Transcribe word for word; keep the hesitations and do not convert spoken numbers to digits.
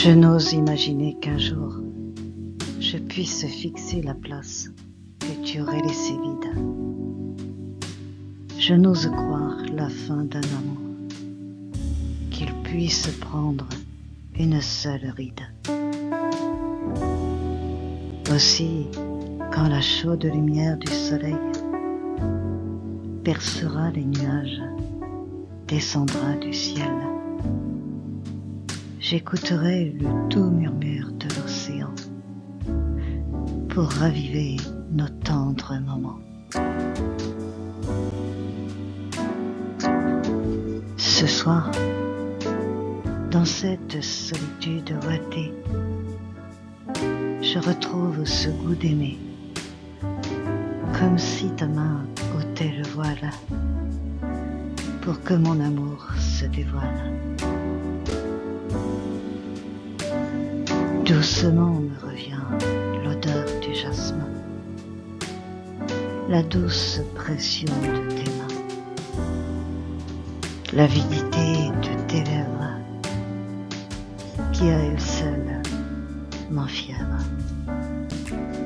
Je n'ose imaginer qu'un jour je puisse fixer la place que tu aurais laissée vide. Je n'ose croire la fin d'un amour, qu'il puisse prendre une seule ride. Aussi, quand la chaude lumière du soleil percera les nuages, descendra du ciel, j'écouterai le doux murmure de l'océan pour raviver nos tendres moments. Ce soir, dans cette solitude ouatée, je retrouve ce goût d'aimer, comme si ta main ôtait le voile pour que mon amour se dévoile. Doucement me revient l'odeur du jasmin, la douce pression de tes mains, l'avidité de tes lèvres qui à elle seule m'enfièvre.